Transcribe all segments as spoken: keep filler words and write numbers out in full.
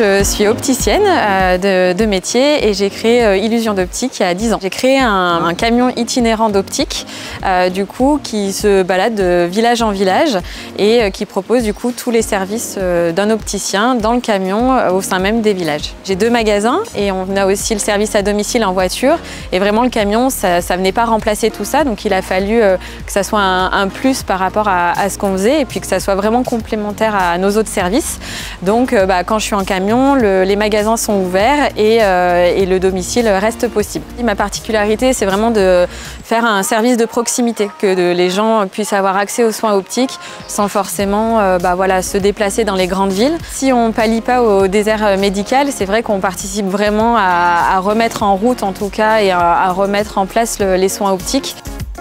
je suis opticienne euh, de, de métier et j'ai créé euh, Illusion d'Optique il y a dix ans. J'ai créé un, un camion itinérant d'optique euh, du coup qui se balade de village en village et euh, qui propose du coup tous les services euh, d'un opticien dans le camion euh, au sein même des villages. J'ai deux magasins et on a aussi le service à domicile en voiture et vraiment le camion ça, ça venait pas remplacer tout ça, donc il a fallu euh, que ça soit un, un plus par rapport à, à ce qu'on faisait et puis que ça soit vraiment complémentaire à nos autres services. Donc euh, bah, quand je suis en camion, le, les magasins sont ouverts et, euh, et le domicile reste possible. Ma particularité, c'est vraiment de faire un service de proximité, que de, les gens puissent avoir accès aux soins optiques sans forcément euh, bah, voilà, se déplacer dans les grandes villes. Si on ne pallie pas au désert médical, c'est vrai qu'on participe vraiment à, à remettre en route en tout cas et à, à remettre en place le, les soins optiques.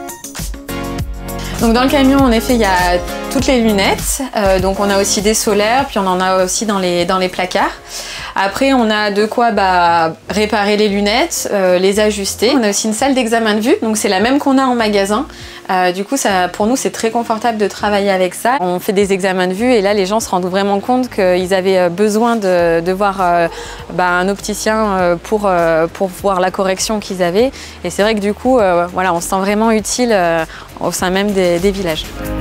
Donc dans le camion, en effet, il y a toutes les lunettes. Euh, donc on a aussi des solaires, puis on en a aussi dans les, dans les placards. Après, on a de quoi bah, réparer les lunettes, euh, les ajuster. On a aussi une salle d'examen de vue, donc c'est la même qu'on a en magasin. Euh, du coup, ça, pour nous, c'est très confortable de travailler avec ça. On fait des examens de vue et là, les gens se rendent vraiment compte qu'ils avaient besoin de, de voir euh, bah, un opticien pour, euh, pour voir la correction qu'ils avaient. Et c'est vrai que du coup, euh, voilà, on se sent vraiment utile euh, au sein même des, des villages.